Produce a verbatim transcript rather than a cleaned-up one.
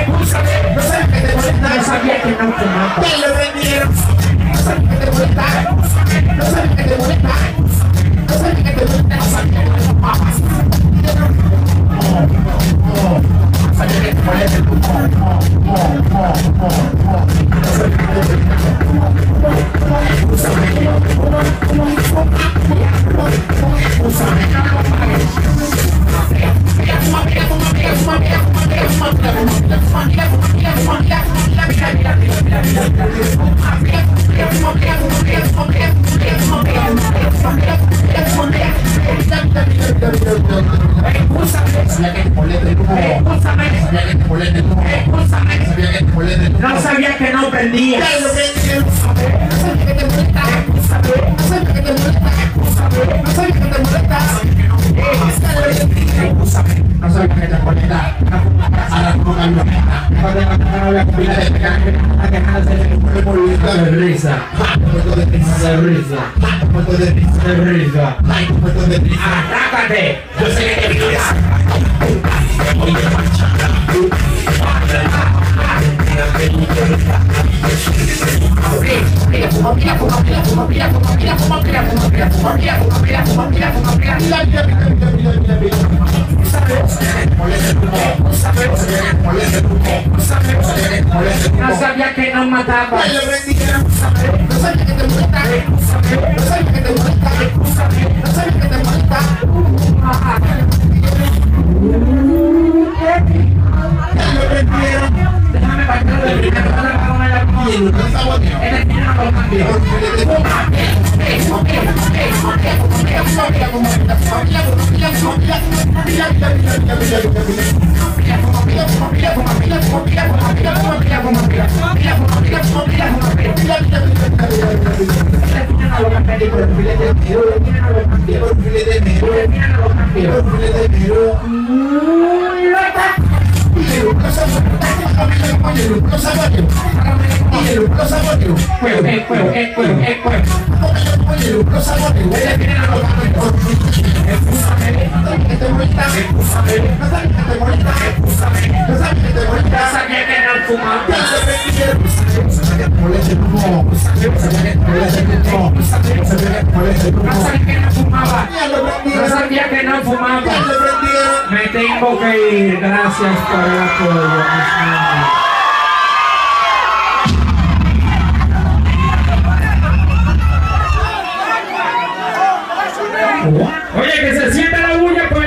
No sabía que te molestaba. No sabía que no fumaba. Te lo vendieron. No sabía que te molestaba. No sabía que te molestaba. No sabía que te molestaba. No sabía que te fumabas. Sabía que te molestaba tu no sabía que no prendía. No sabía que te molestaba. No sabía que te molestaba. No sabía que te molestaba. No sabía que te molestaba. Ahora tú me lo metas. Cuando la novia combina de pegar, a que nada se le ocurre por un de risa. De risa. De risa. De risa. De risa. Arrácate. Yo sé que te vivirás. Voy a marchar. No sabía que no mataba. No sabía que te molestaba. No sabía que te molestaba. No sabía que te molestaba. Déjame partir de primero, no le pago la comida. En el final no lo cambio. No sabía que no fumaba. Me tengo que ir. Gracias por el apoyo. Oye, que se sienta la bulla.